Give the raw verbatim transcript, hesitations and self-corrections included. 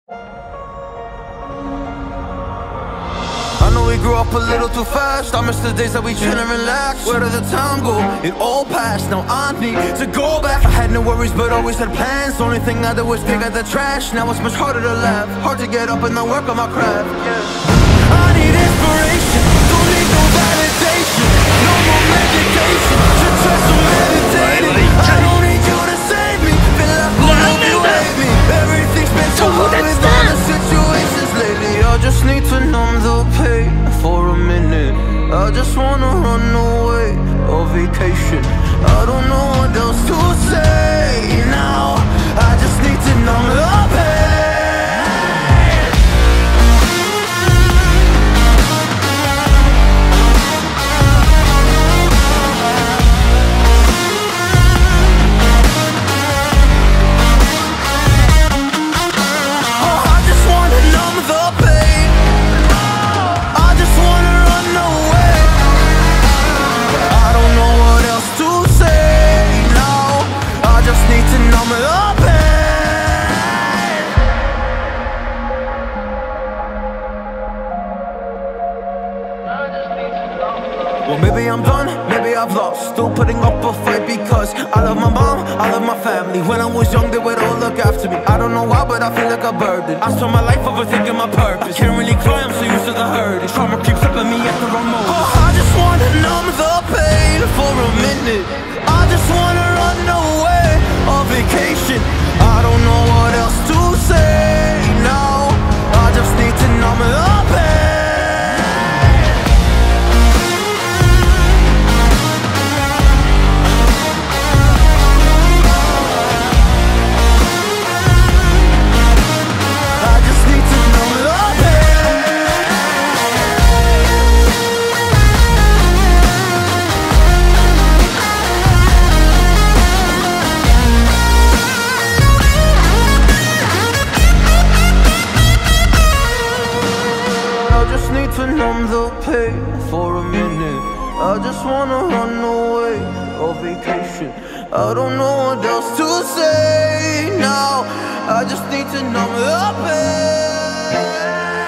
I know we grew up a little too fast. I miss the days that we chill and relax. Where did the time go? It all passed. Now I need to go back. I had no worries but always had plans. The only thing I did was pick at the trash. Now it's much harder to laugh, hard to get up and then work on my craft. Yeah. I need inspiration, don't need no validation. No more medication, just try some meditating. I don't need you to save me, feel like I hope you hate me. Everything's been so hard with all the situations lately. I just need to numb the pain for a minute. I just wanna run away on vacation. I don't know what else to say now. I just need to numb the pain. Well, maybe I'm done, maybe I've lost. Still putting up a fight because I love my mom, I love my family. When I was young, they would all look after me. I don't know why, but I feel like a burden. I spend my life overthinking my purpose. I can't really cry, I'm so used to the hurt. Trauma keeps up at me at the wrong moment. Oh, I just wanna numb the pain for a minute. I just wanna run away on vacation. I don't know what else to say now. I just need to numb the pain. To numb the pain for a minute. I just wanna run away on vacation. I don't know what else to say now. I just need to numb the pain.